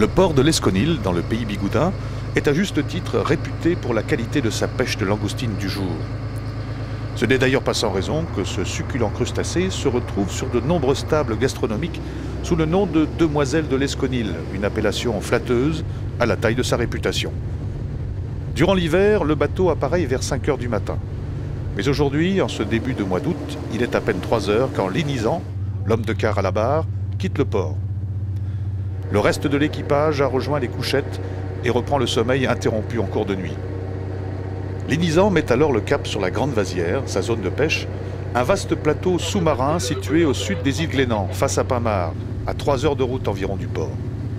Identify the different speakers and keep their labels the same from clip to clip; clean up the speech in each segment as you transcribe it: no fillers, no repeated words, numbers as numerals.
Speaker 1: Le port de l'Esconil, dans le pays bigoudin, est à juste titre réputé pour la qualité de sa pêche de langoustine du jour. Ce n'est d'ailleurs pas sans raison que ce succulent crustacé se retrouve sur de nombreuses tables gastronomiques sous le nom de Demoiselle de l'Esconil, une appellation flatteuse à la taille de sa réputation. Durant l'hiver, le bateau apparaît vers 5 heures du matin. Mais aujourd'hui, en ce début de mois d'août, il est à peine 3 heures quand Lénizan, l'homme de quart à la barre, quitte le port. Le reste de l'équipage a rejoint les couchettes et reprend le sommeil interrompu en cours de nuit. Lénizan met alors le cap sur la Grande Vasière, sa zone de pêche, un vaste plateau sous-marin situé au sud des îles Glénan, face à Pinmar, à 3 heures de route environ du port.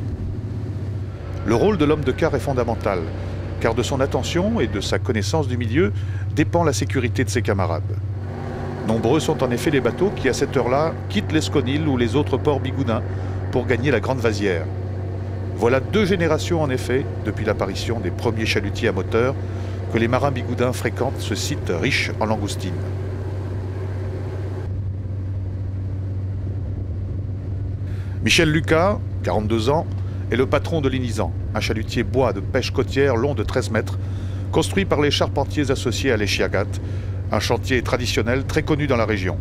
Speaker 1: Le rôle de l'homme de quart est fondamental, car de son attention et de sa connaissance du milieu dépend la sécurité de ses camarades. Nombreux sont en effet les bateaux qui, à cette heure-là, quittent l'Esconil ou les autres ports bigoudins pour gagner la Grande Vasière. Voilà 2 générations en effet, depuis l'apparition des premiers chalutiers à moteur, que les marins bigoudins fréquentent ce site riche en langoustines. Michel Lucas, 42 ans, est le patron de Lénizan, un chalutier bois de pêche côtière long de 13 mètres, construit par les charpentiers associés à l'Échiagat, un chantier traditionnel très connu dans la région.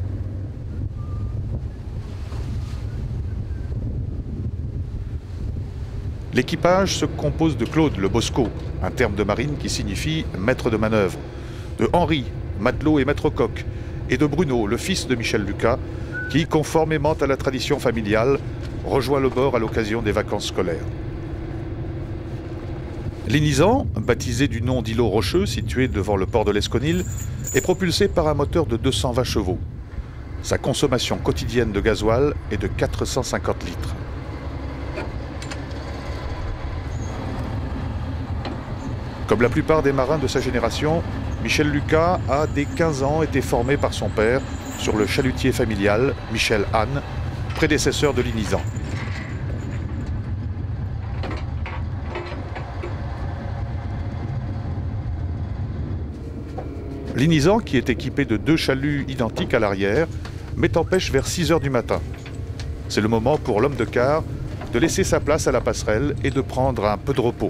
Speaker 1: L'équipage se compose de Claude le Bosco, un terme de marine qui signifie maître de manœuvre, de Henri, matelot et maître coq, et de Bruno, le fils de Michel Lucas, qui, conformément à la tradition familiale, rejoint le bord à l'occasion des vacances scolaires. Lénizan, baptisé du nom d'îlot rocheux situé devant le port de l'Esconil, est propulsé par un moteur de 220 chevaux. Sa consommation quotidienne de gasoil est de 450 litres. Comme la plupart des marins de sa génération, Michel Lucas a, dès 15 ans, été formé par son père sur le chalutier familial Michel Anne, prédécesseur de Lénizan. Lénizan, qui est équipé de 2 chaluts identiques à l'arrière, met en pêche vers 6 heures du matin. C'est le moment pour l'homme de quart de laisser sa place à la passerelle et de prendre un peu de repos.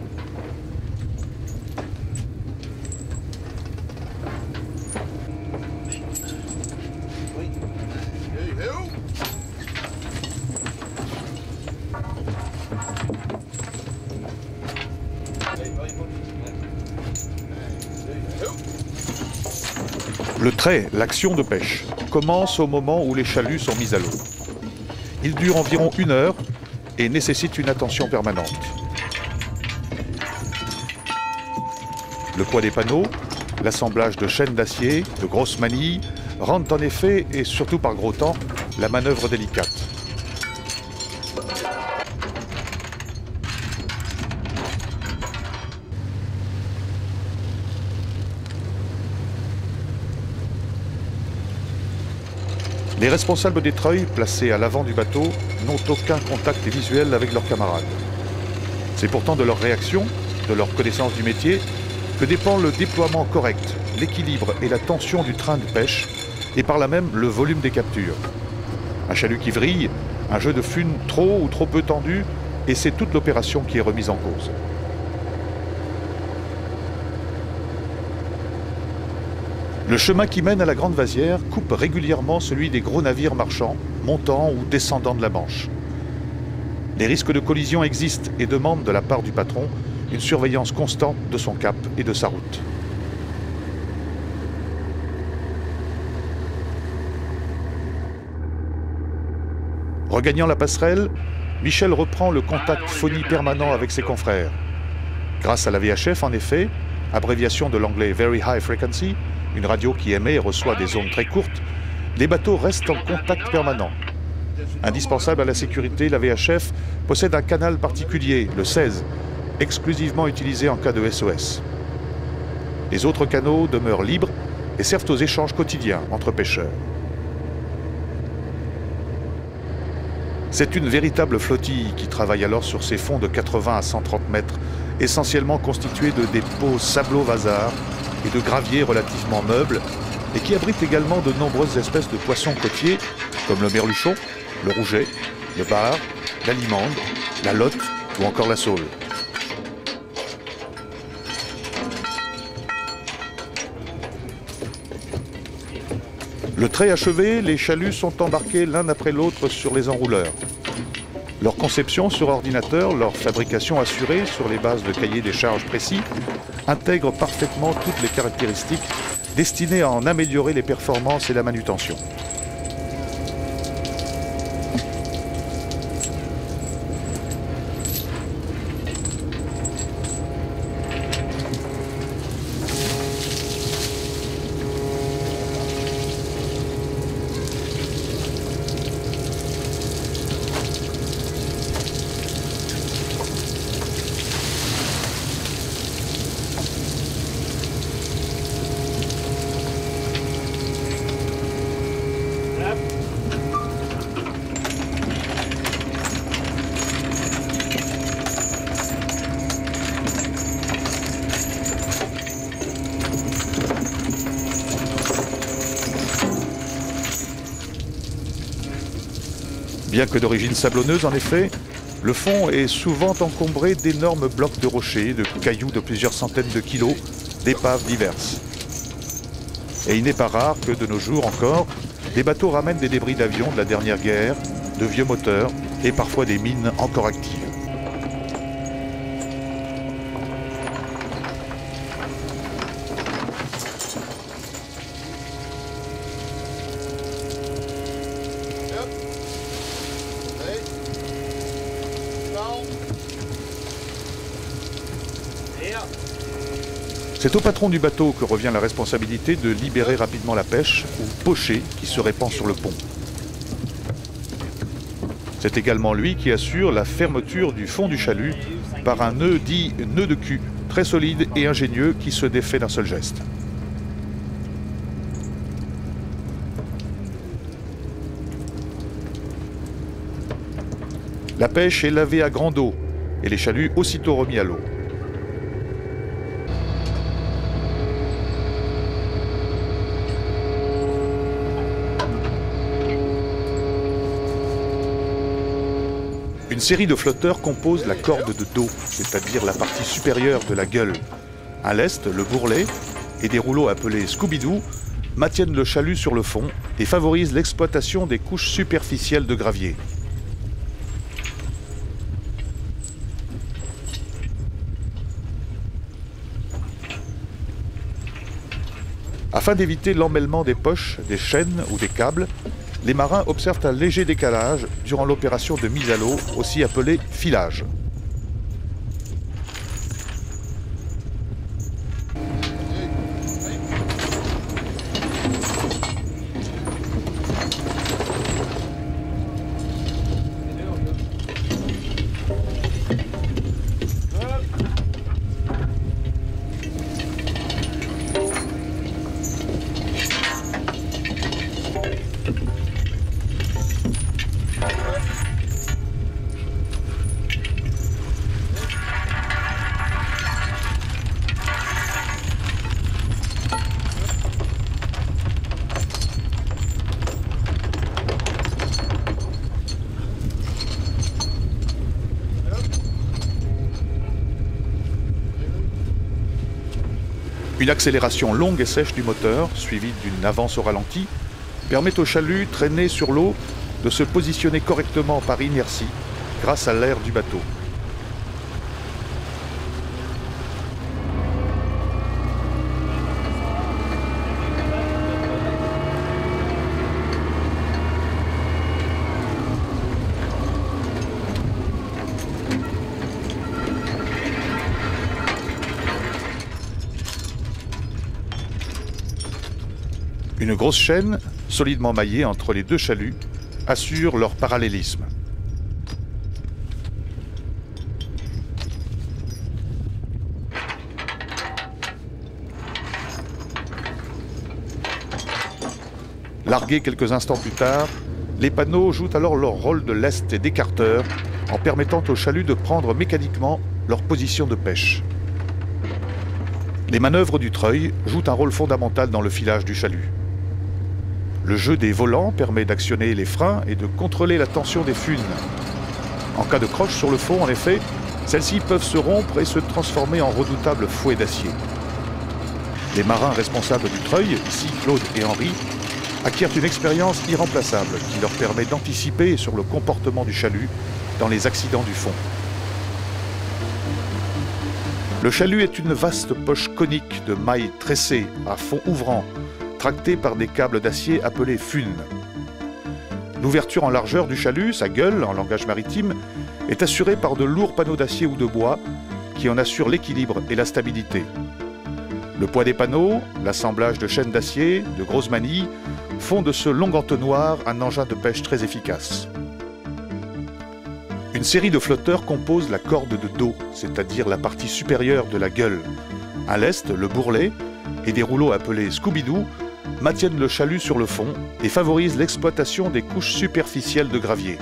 Speaker 1: Le trait, l'action de pêche, commence au moment où les chaluts sont mis à l'eau. Il dure environ 1 heure et nécessite une attention permanente. Le poids des panneaux, l'assemblage de chaînes d'acier, de grosses manilles, rendent en effet, et surtout par gros temps, la manœuvre délicate. Les responsables des treuils, placés à l'avant du bateau, n'ont aucun contact visuel avec leurs camarades. C'est pourtant de leur réaction, de leur connaissance du métier, que dépend le déploiement correct, l'équilibre et la tension du train de pêche, et par là même le volume des captures. Un chalut qui vrille, un jeu de fune trop ou trop peu tendu, et c'est toute l'opération qui est remise en cause. Le chemin qui mène à la Grande Vasière coupe régulièrement celui des gros navires marchands, montant ou descendant de la Manche. Les risques de collision existent et demandent de la part du patron une surveillance constante de son cap et de sa route. Regagnant la passerelle, Michel reprend le contact phonie permanent avec ses confrères. Grâce à la VHF, en effet, abréviation de l'anglais Very High Frequency, une radio qui émet et reçoit des ondes très courtes, les bateaux restent en contact permanent. Indispensable à la sécurité, la VHF possède un canal particulier, le 16, exclusivement utilisé en cas de SOS. Les autres canaux demeurent libres et servent aux échanges quotidiens entre pêcheurs. C'est une véritable flottille qui travaille alors sur ces fonds de 80 à 130 mètres, essentiellement constitués de dépôts sablo-vasards et de graviers relativement meubles, et qui abrite également de nombreuses espèces de poissons côtiers, comme le merluchon, le rouget, le bar, la limande, la lotte ou encore la saule. Le trait achevé, les chaluts sont embarqués l'un après l'autre sur les enrouleurs. Leur conception sur ordinateur, leur fabrication assurée sur les bases de cahiers des charges précis, intègrent parfaitement toutes les caractéristiques destinées à en améliorer les performances et la manutention. Bien que d'origine sablonneuse, en effet, le fond est souvent encombré d'énormes blocs de rochers, de cailloux de plusieurs centaines de kilos, d'épaves diverses. Et il n'est pas rare que, de nos jours encore, des bateaux ramènent des débris d'avions de la dernière guerre, de vieux moteurs et parfois des mines encore actives. C'est au patron du bateau que revient la responsabilité de libérer rapidement la pêche, ou pocher, qui se répand sur le pont. C'est également lui qui assure la fermeture du fond du chalut par un nœud dit nœud de cul, très solide et ingénieux qui se défait d'un seul geste. La pêche est lavée à grande eau et les chaluts aussitôt remis à l'eau. Une série de flotteurs compose la corde de dos, c'est-à-dire la partie supérieure de la gueule. Un lest, le bourrelet, et des rouleaux appelés Scooby-Doo maintiennent le chalut sur le fond et favorisent l'exploitation des couches superficielles de gravier. Afin d'éviter l'emmêlement des poches, des chaînes ou des câbles, les marins observent un léger décalage durant l'opération de mise à l'eau, aussi appelée filage. Une accélération longue et sèche du moteur, suivie d'une avance au ralenti, permet au chalut traîné sur l'eau de se positionner correctement par inertie grâce à l'air du bateau. Une grosse chaîne, solidement maillée entre les deux chaluts, assure leur parallélisme. Largués quelques instants plus tard, les panneaux jouent alors leur rôle de lest et d'écarteur en permettant aux chaluts de prendre mécaniquement leur position de pêche. Les manœuvres du treuil jouent un rôle fondamental dans le filage du chalut. Le jeu des volants permet d'actionner les freins et de contrôler la tension des funes. En cas de croche sur le fond, en effet, Celles-ci peuvent se rompre et se transformer en redoutables fouets d'acier. Les marins responsables du treuil, ici Claude et Henri, acquièrent une expérience irremplaçable qui leur permet d'anticiper sur le comportement du chalut dans les accidents du fond. Le chalut est une vaste poche conique de mailles tressées à fond ouvrant, tractée par des câbles d'acier appelés funes. L'ouverture en largeur du chalut, sa gueule en langage maritime, est assurée par de lourds panneaux d'acier ou de bois qui en assurent l'équilibre et la stabilité. Le poids des panneaux, l'assemblage de chaînes d'acier, de grosses manilles, font de ce long entonnoir un engin de pêche très efficace. Une série de flotteurs compose la corde de dos, c'est-à-dire la partie supérieure de la gueule. À l'est, le bourrelet et des rouleaux appelés Scooby-Doo maintiennent le chalut sur le fond et favorisent l'exploitation des couches superficielles de gravier.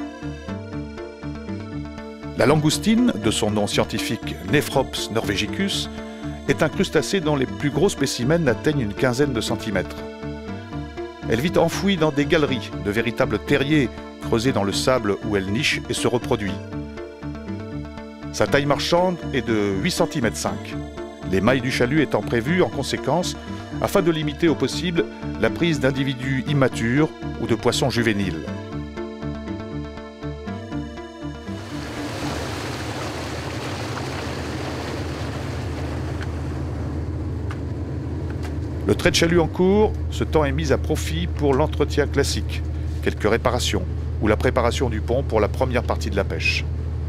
Speaker 1: La langoustine, de son nom scientifique Nephrops norvegicus, est un crustacé dont les plus gros spécimens atteignent une quinzaine de centimètres. Elle vit enfouie dans des galeries, de véritables terriers creusés dans le sable où elle niche et se reproduit. Sa taille marchande est de 8 cm. Les mailles du chalut étant prévues en conséquence afin de limiter au possible la prise d'individus immatures ou de poissons juvéniles. Le trait de chalut en cours, ce temps est mis à profit pour l'entretien classique, quelques réparations ou la préparation du pont pour la première partie de la pêche.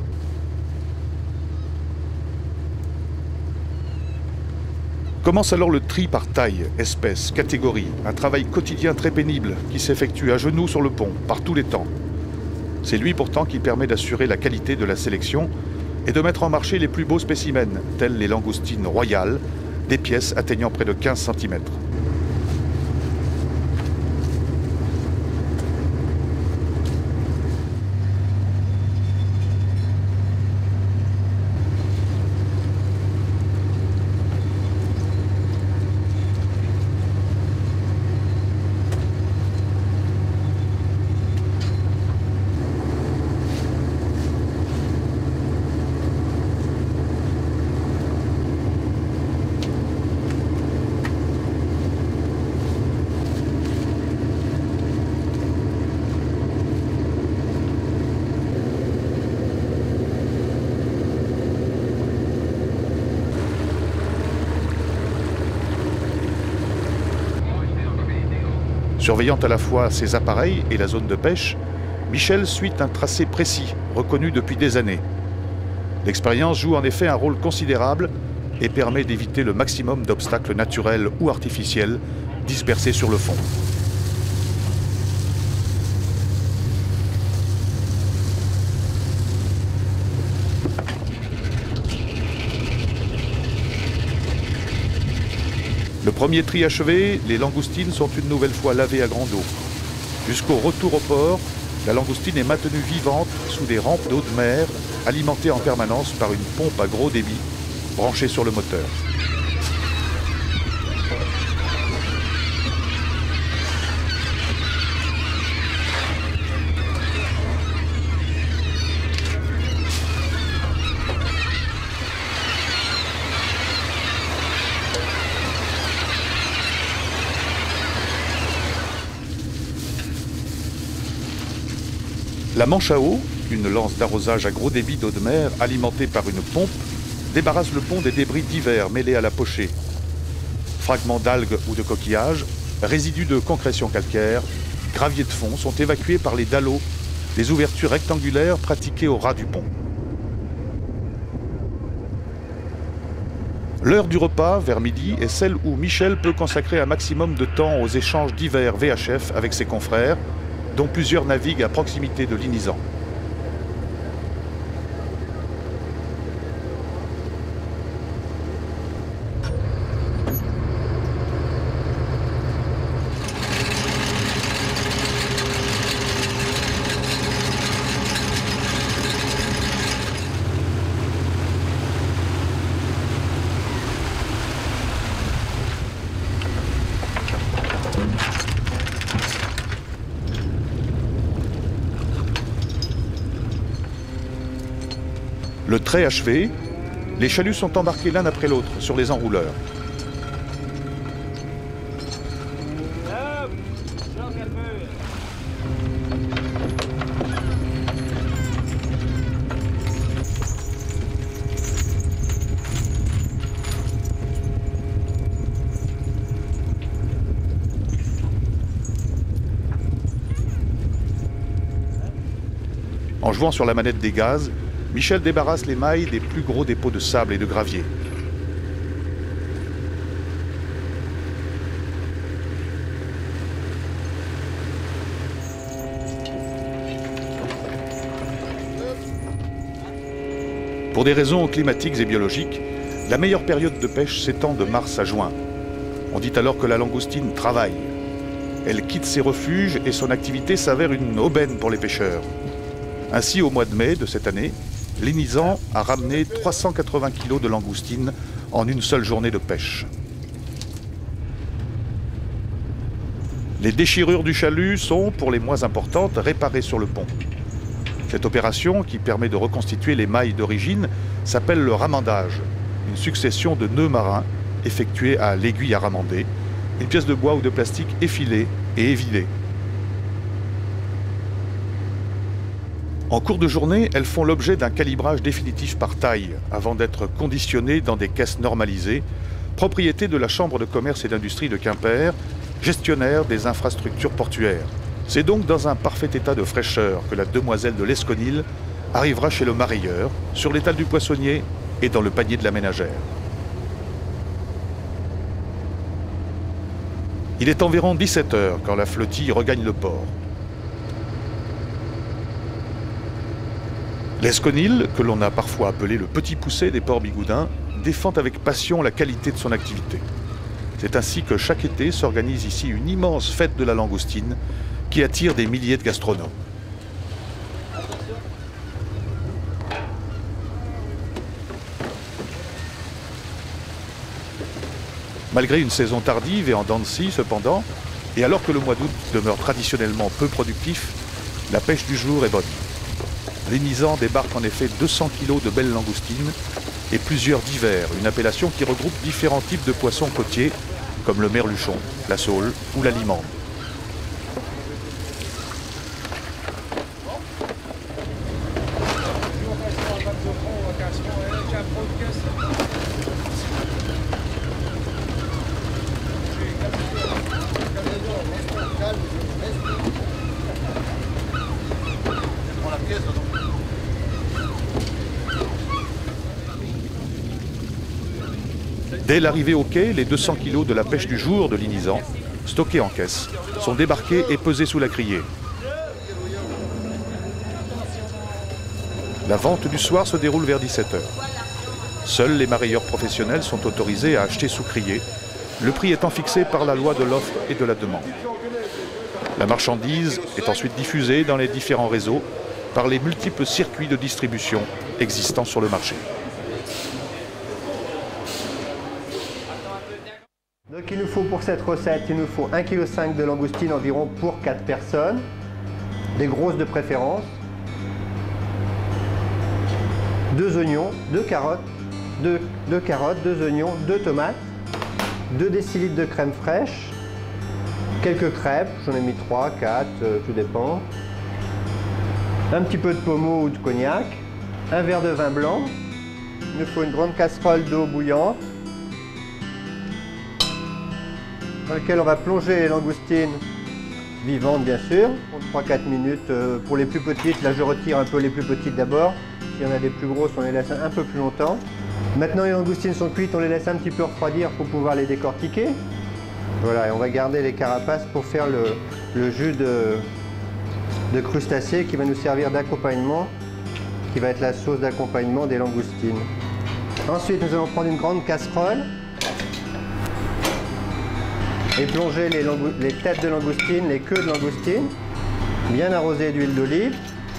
Speaker 1: Commence alors le tri par taille, espèce, catégorie, un travail quotidien très pénible qui s'effectue à genoux sur le pont, par tous les temps. C'est lui pourtant qui permet d'assurer la qualité de la sélection et de mettre en marché les plus beaux spécimens, tels les langoustines royales, des pièces atteignant près de 15 cm. Surveillant à la fois ses appareils et la zone de pêche, Michel suit un tracé précis, reconnu depuis des années. L'expérience joue en effet un rôle considérable et permet d'éviter le maximum d'obstacles naturels ou artificiels dispersés sur le fond. Le premier tri achevé, les langoustines sont une nouvelle fois lavées à grande eau. Jusqu'au retour au port, la langoustine est maintenue vivante sous des rampes d'eau de mer, alimentées en permanence par une pompe à gros débit branchée sur le moteur. La manche à eau, une lance d'arrosage à gros débit d'eau de mer alimentée par une pompe, débarrasse le pont des débris divers mêlés à la pochée. Fragments d'algues ou de coquillages, résidus de concrétion calcaire, graviers de fond sont évacués par les dallots, des ouvertures rectangulaires pratiquées au ras du pont. L'heure du repas, vers midi, est celle où Michel peut consacrer un maximum de temps aux échanges divers VHF avec ses confrères, dont plusieurs naviguent à proximité de l'Inisan. Le trait achevé, les chaluts sont embarqués l'un après l'autre sur les enrouleurs. En jouant sur la manette des gaz, Michel débarrasse les mailles des plus gros dépôts de sable et de gravier. Pour des raisons climatiques et biologiques, la meilleure période de pêche s'étend de mars à juin. On dit alors que la langoustine travaille. Elle quitte ses refuges et son activité s'avère une aubaine pour les pêcheurs. Ainsi, au mois de mai de cette année, Lénisan a ramené 380 kg de langoustines en une seule journée de pêche. Les déchirures du chalut sont, pour les moins importantes, réparées sur le pont. Cette opération, qui permet de reconstituer les mailles d'origine, s'appelle le ramandage, une succession de nœuds marins effectués à l'aiguille à ramander, une pièce de bois ou de plastique effilée et évidée. En cours de journée, elles font l'objet d'un calibrage définitif par taille, avant d'être conditionnées dans des caisses normalisées, propriété de la Chambre de commerce et d'industrie de Quimper, gestionnaire des infrastructures portuaires. C'est donc dans un parfait état de fraîcheur que la demoiselle de l'Esconil arrivera chez le marailleur, sur l'étal du poissonnier et dans le panier de la ménagère. Il est environ 17 h quand la flottille regagne le port. L'Esconil, que l'on a parfois appelé le petit poucet des ports bigoudins, défend avec passion la qualité de son activité. C'est ainsi que chaque été s'organise ici une immense fête de la langoustine qui attire des milliers de gastronomes. Malgré une saison tardive et en dents de scie cependant, et alors que le mois d'août demeure traditionnellement peu productif, la pêche du jour est bonne. Lénisan débarque en effet 200 kg de belles langoustines et plusieurs divers, une appellation qui regroupe différents types de poissons côtiers comme le merluchon, la saule ou la limande. Dès l'arrivée au quai, les 200 kg de la pêche du jour de Lénisan, stockés en caisse, sont débarqués et pesés sous la criée. La vente du soir se déroule vers 17 h. Seuls les marailleurs professionnels sont autorisés à acheter sous criée, le prix étant fixé par la loi de l'offre et de la demande. La marchandise est ensuite diffusée dans les différents réseaux par les multiples circuits de distribution existants sur le marché.
Speaker 2: Donc il nous faut pour cette recette, il nous faut 1,5 kg de langoustine environ pour 4 personnes, des grosses de préférence, 2 oignons, 2 carottes, 2 oignons, 2 tomates, 2 décilitres de crème fraîche, quelques crêpes, j'en ai mis 3, 4, tout dépend, un petit peu de pommeau ou de cognac, un verre de vin blanc, il nous faut une grande casserole d'eau bouillante, dans laquelle on va plonger les langoustines vivantes bien sûr, pour 3-4 minutes. Pour les plus petites, là je retire un peu les plus petites d'abord. S'il y en a des plus grosses, on les laisse un peu plus longtemps. Maintenant les langoustines sont cuites, on les laisse un petit peu refroidir pour pouvoir les décortiquer. Voilà, et on va garder les carapaces pour faire le jus de crustacés qui va nous servir d'accompagnement, qui va être la sauce d'accompagnement des langoustines. Ensuite, nous allons prendre une grande casserole et plonger les têtes de langoustine, les queues de langoustine, bien arrosées d'huile d'olive.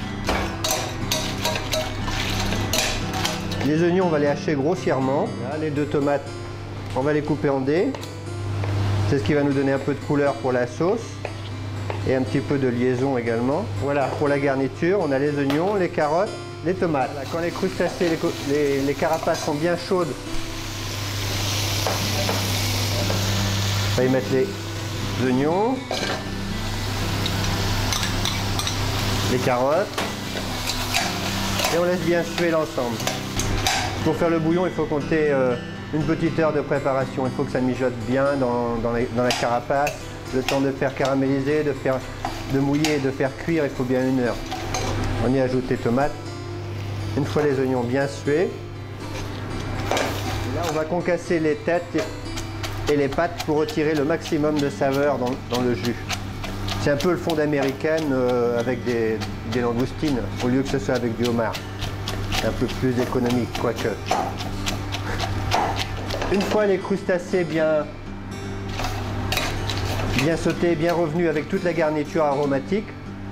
Speaker 2: Les oignons, on va les hacher grossièrement. Là, les 2 tomates, on va les couper en dés. C'est ce qui va nous donner un peu de couleur pour la sauce et un petit peu de liaison également. Voilà, pour la garniture, on a les oignons, les carottes, les tomates. Là, quand les crustacés, les carapaces sont bien chaudes, on va y mettre les oignons, les carottes, et on laisse bien suer l'ensemble. Pour faire le bouillon, il faut compter une petite heure de préparation. Il faut que ça mijote bien dans la carapace. Le temps de faire caraméliser, de mouiller et de faire cuire, il faut bien 1 heure. On y ajoute les tomates. Une fois les oignons bien sués, là on va concasser les têtes et les pattes pour retirer le maximum de saveur dans le jus. C'est un peu le fond d'américaine avec des langoustines au lieu que ce soit avec du homard. C'est un peu plus économique, quoique. Une fois les crustacés bien sautés, bien revenus avec toute la garniture aromatique,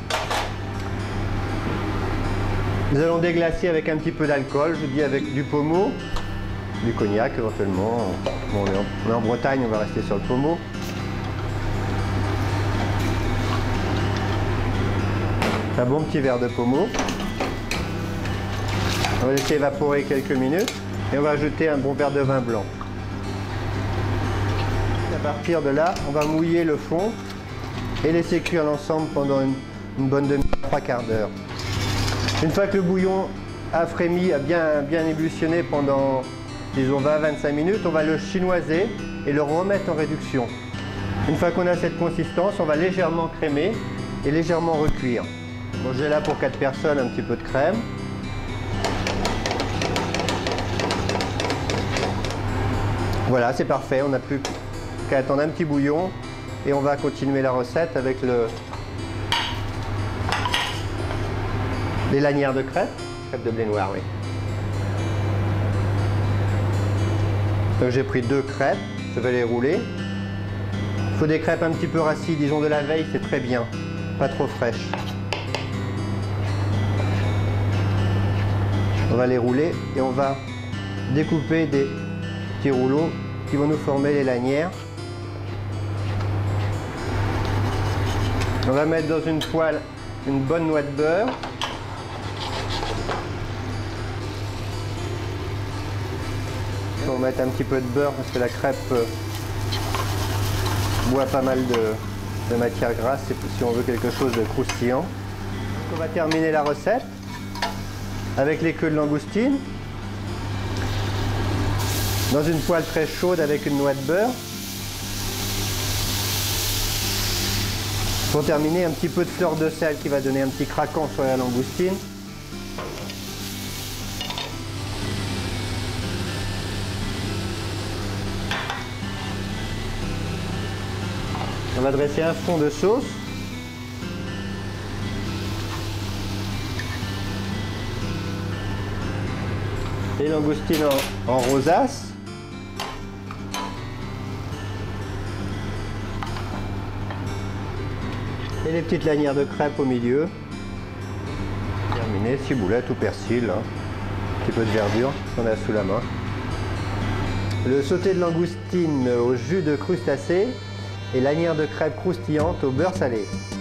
Speaker 2: nous allons déglacer avec un petit peu d'alcool, je dis avec du pommeau, du cognac éventuellement. Bon, on est en Bretagne, on va rester sur le pommeau. Un bon petit verre de pommeau. On va laisser évaporer quelques minutes et on va ajouter un bon verre de vin blanc. À partir de là, on va mouiller le fond et laisser cuire l'ensemble pendant une bonne demi-heure, 3/4 d'heure. Une fois que le bouillon a frémi, a bien ébullitionné pendant, disons, 20-25 minutes, on va le chinoiser et le remettre en réduction. Une fois qu'on a cette consistance, on va légèrement crémer et légèrement recuire. Bon, j'ai là pour 4 personnes un petit peu de crème. Voilà, c'est parfait, on n'a plus qu'à attendre un petit bouillon et on va continuer la recette avec les lanières de crêpes de blé noir, oui. Donc j'ai pris 2 crêpes, je vais les rouler. Il faut des crêpes un petit peu rassis, disons de la veille, c'est très bien, pas trop fraîches. On va les rouler et on va découper des petits rouleaux qui vont nous former les lanières. On va mettre dans une poêle une bonne noix de beurre. On va mettre un petit peu de beurre parce que la crêpe boit pas mal de matière grasse si on veut quelque chose de croustillant. Donc on va terminer la recette avec les queues de langoustine dans une poêle très chaude avec une noix de beurre. Pour terminer, un petit peu de fleur de sel qui va donner un petit craquant sur la langoustine. On va dresser un fond de sauce. Les langoustines en rosace. Et les petites lanières de crêpes au milieu. Terminé, ciboulette ou persil, hein. Un petit peu de verdure qu'on a sous la main. Le sauté de langoustine au jus de crustacés et lanières de crêpes croustillantes au beurre salé.